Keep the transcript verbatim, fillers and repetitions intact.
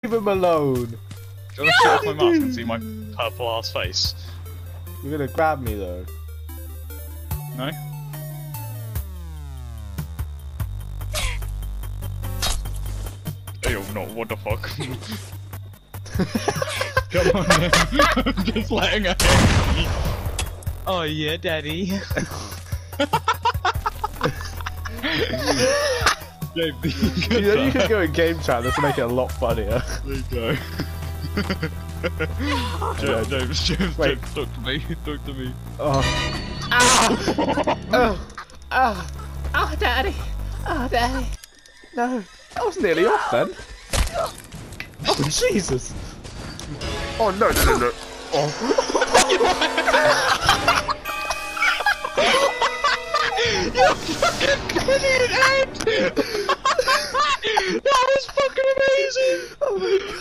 Leave him alone. Do you want to shut off my mask and see my purple ass face? You're gonna grab me though. No? Ew, no, what the fuck? Come on then. I'm just letting her hit me. Oh yeah, daddy. James, You know you could go in game chat, this will make it a lot funnier. There you go. James, James, James, Wait. James, talk to me, talk to me. Oh. Oh. Oh. Oh, daddy. Oh, daddy. No. I was nearly off then. Oh, Jesus. Oh, no, no, no, no. Oh. You fucking idiot, Ed! That was fucking amazing! Oh my God.